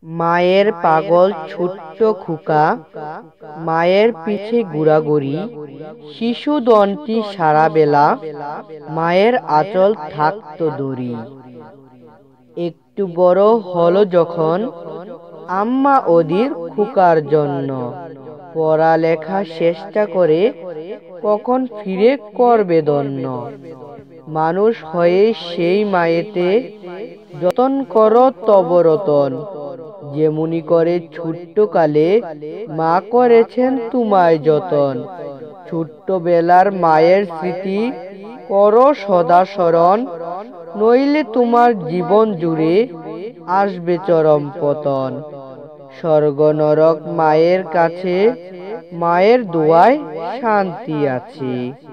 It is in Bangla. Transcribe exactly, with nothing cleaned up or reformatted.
মায়ের পাগল ছোট্ট খোকা, মায়ের পিছে ঘোরাঘুরি, শিশুদনটি সারা বেলা মায়ের আঁচল থাকত ধরি। একটু বড় হলো যখন, আম্মা ওদের খোকার জন্য পড়ালেখা চেষ্টা করে কখন ফিরে করবে ধন্য। মানুষ হয়ে সেই মায়েতে যতন করো তব রতন, যেমনি করে ছোট্ট কালে মা করেছেন তোমায় যতন। ছোট্টবেলার মায়ের স্মৃতি করো সদা স্মরণ, নইলে তোমার জীবন জুড়ে আসবে চরম পতন। স্বর্গ নরক মায়ের কাছে, মায়ের দোয়ায় শান্তি আছে।